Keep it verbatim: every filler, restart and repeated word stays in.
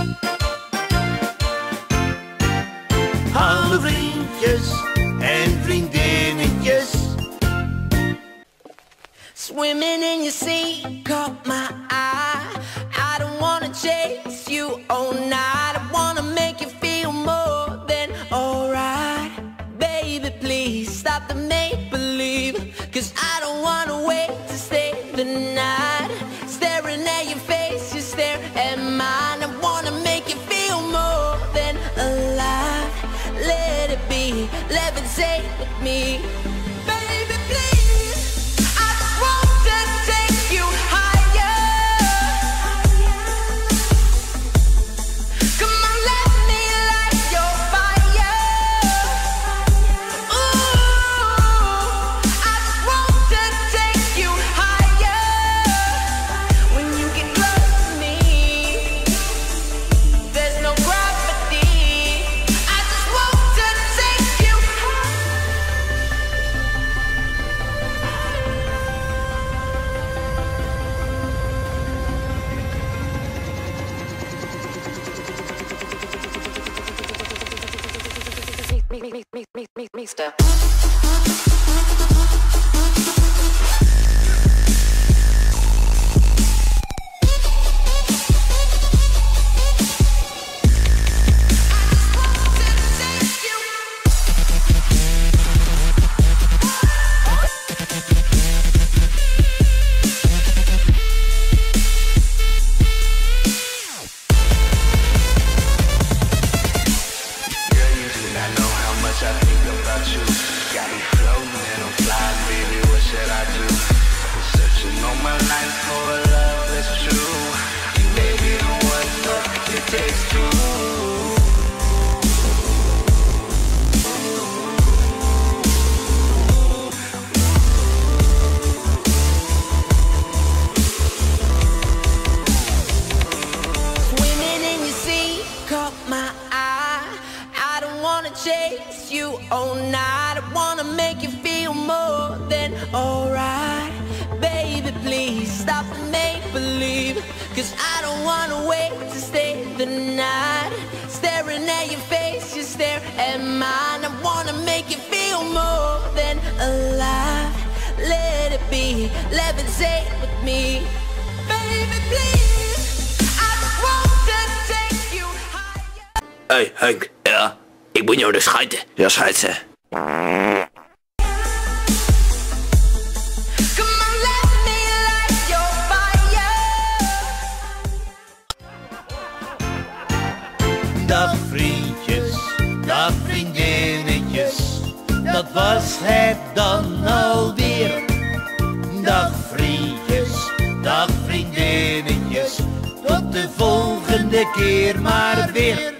Hallo vriendjes en vriendinnetjes. Swimming in your sea caught my eye. I don't wanna chase you all night. I wanna make you feel more than alright. Baby, please stop the make-believe, 'cause I don't wanna wait to stay the night. Staring at your face, you stare at mine. I wanna make you feel more than alive. Let it be, levitate with me. Baby, please, I just want to take you higher. Come on, let me light your fire. Ooh, I just want to take you higher. When you get close to me, there's no gravity. I just want to take you higher. Me, me, me, me, me, me, step. Chase you all night. I wanna make you feel more than alright. Baby, please stop the make-believe, 'cause I don't wanna wait to stay the night. Staring at your face, you stare at mine. I wanna make you feel more than alive. Let it be, levitate with me. Baby, please, I just want to take you higher. Hey Henk, ja? Ik moet jou dus schijten. Ja, schijt ze. Dag vriendjes, dag vriendinnetjes, dat was het dan alweer. Dag vriendjes, dag vriendinnetjes, tot de volgende keer maar weer.